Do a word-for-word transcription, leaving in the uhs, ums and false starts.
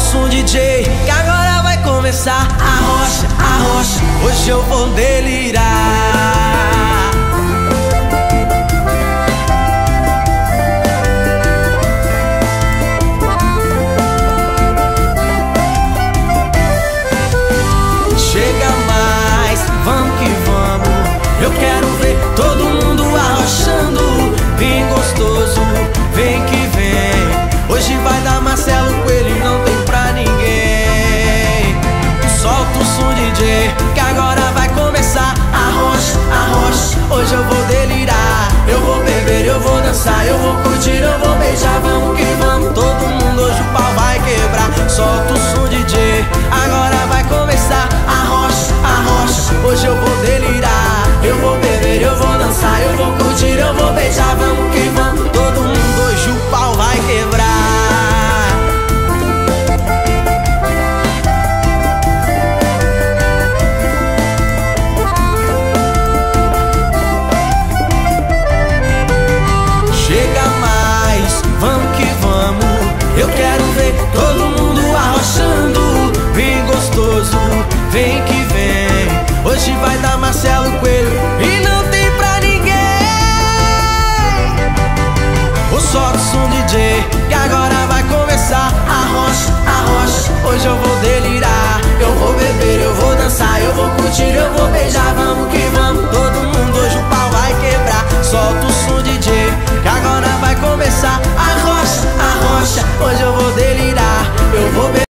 som, D J, que agora vai começar a rocha, a rocha. Hoje eu vou delirar. Chega mais, vamos que vamos. Eu quero ver todo mundo arrochando. Bem gostoso, vem que vem. Hoje vai dar Marcelo Coelho e não tem pra ninguém. Solta o som, D J, que agora vai começar a rocha, a rocha. Hoje eu vou delirar. Eu vou beber, eu vou dançar, eu vou curtir, eu vou beijar. Vamos que vamos, todo mundo, hoje o pau vai quebrar. Solta o som, D J, agora vai começar a rocha, a rocha. Hoje eu vou delirar. Eu vou beber, eu vou dançar, eu vou curtir, eu vou beijar.